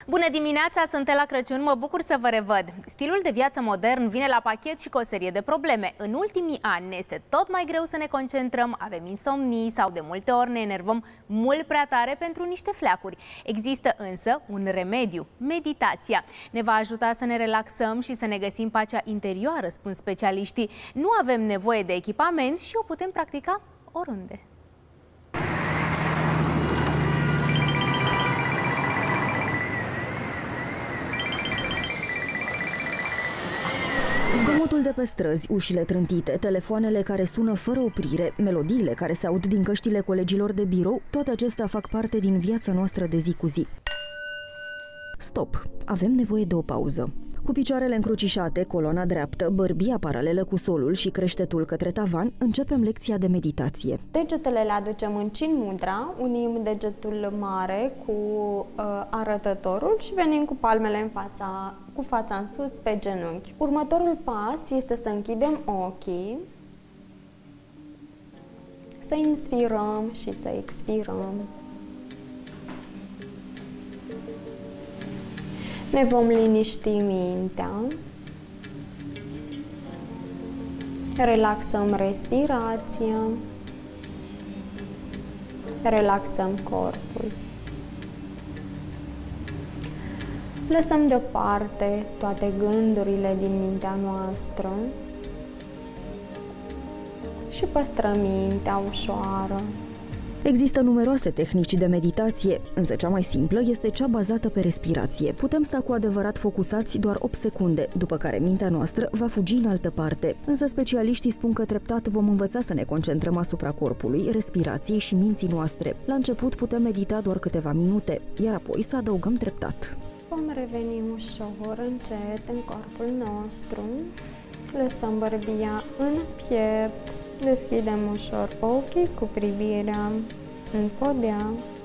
Bună dimineața, sunt Ela Crăciun, mă bucur să vă revăd. Stilul de viață modern vine la pachet și cu o serie de probleme. În ultimii ani ne este tot mai greu să ne concentrăm, avem insomnii sau de multe ori ne enervăm mult prea tare pentru niște fleacuri. Există însă un remediu, meditația. Ne va ajuta să ne relaxăm și să ne găsim pacea interioară, spun specialiștii. Nu avem nevoie de echipament și o putem practica oriunde. Zgomotul de pe străzi, ușile trântite, telefoanele care sună fără oprire, melodiile care se aud din căștile colegilor de birou, toate acestea fac parte din viața noastră de zi cu zi. Stop! Avem nevoie de o pauză. Cu picioarele încrucișate, coloana dreaptă, bărbia paralelă cu solul și creștetul către tavan, începem lecția de meditație. Degetele le aducem în Chin Mudra, unim degetul mare cu arătătorul și venim cu palmele cu fața în sus pe genunchi. Următorul pas este să închidem ochii, să inspirăm și să expirăm. Ne vom liniști mintea, relaxăm respirația, relaxăm corpul. Lăsăm deoparte toate gândurile din mintea noastră și păstrăm mintea ușoară. Există numeroase tehnici de meditație, însă cea mai simplă este cea bazată pe respirație. Putem sta cu adevărat focusați doar 8 secunde, după care mintea noastră va fugi în altă parte. Însă specialiștii spun că treptat vom învăța să ne concentrăm asupra corpului, respirației și minții noastre. La început putem medita doar câteva minute, iar apoi să adăugăm treptat. Vom reveni ușor, încet în corpul nostru. Lăsăm bărbia în piept. Deschidem ușor ochii cu privirea în podea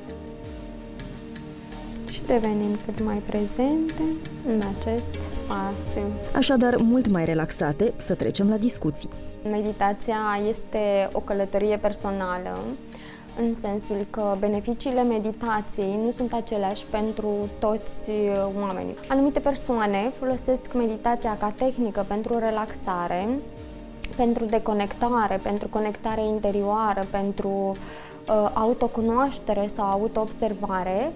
și devenim cât mai prezente în acest spațiu. Așadar, mult mai relaxate, să trecem la discuții. Meditația este o călătorie personală, în sensul că beneficiile meditației nu sunt aceleași pentru toți oamenii. Anumite persoane folosesc meditația ca tehnică pentru relaxare, pentru deconectare, pentru conectare interioară, pentru autocunoaștere sau autoobservare,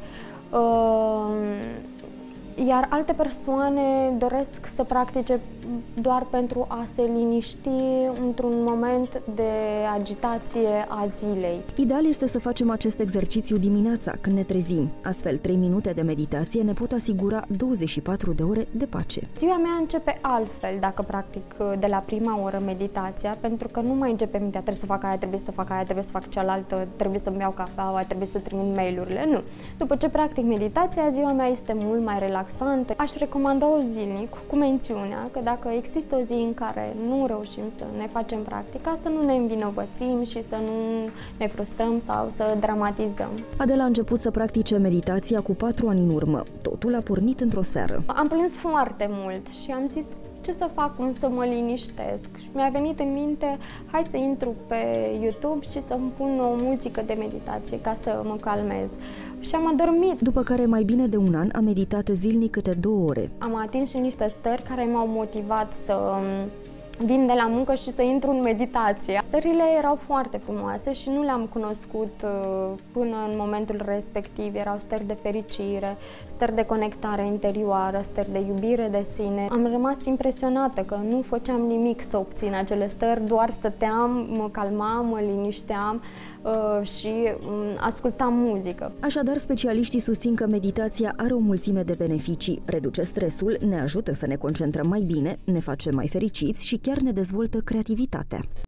iar alte persoane doresc să practice doar pentru a se liniști într-un moment de agitație a zilei. Ideal este să facem acest exercițiu dimineața, când ne trezim. Astfel, 3 minute de meditație ne pot asigura 24 de ore de pace. Ziua mea începe altfel dacă practic de la prima oră meditația, pentru că nu mai începe mintea, trebuie să fac aia, trebuie să fac aia, trebuie să fac cealaltă, trebuie să-mi iau cafeaua, trebuie să trimit mail-urile. Nu. După ce practic meditația, ziua mea este mult mai relaxantă. Aș recomanda-o zilnic, cu mențiunea că dacă există o zi în care nu reușim să ne facem practica, să nu ne învinovățim și să nu ne frustrăm sau să dramatizăm. Adela a început să practice meditația cu 4 ani în urmă. Totul a pornit într-o seară. Am plâns foarte mult și am zis ce să fac, cum să mă liniștesc. Și mi-a venit în minte, hai să intru pe YouTube și să-mi pun o muzică de meditație ca să mă calmez. Și am adormit. După care mai bine de un an a meditat zilnic câte 2 ore. Am atins și niște stări care m-au motivat să vin de la muncă și să intru în meditație. Stările erau foarte frumoase și nu le-am cunoscut până în momentul respectiv. Erau stări de fericire, stări de conectare interioară, stări de iubire de sine. Am rămas impresionată că nu făceam nimic să obțin acele stări, doar stăteam, mă calmam, mă linișteam și ascultam muzică. Așadar, specialiștii susțin că meditația are o mulțime de beneficii. Reduce stresul, ne ajută să ne concentrăm mai bine, ne face mai fericiți și chiar ne dezvoltă creativitatea.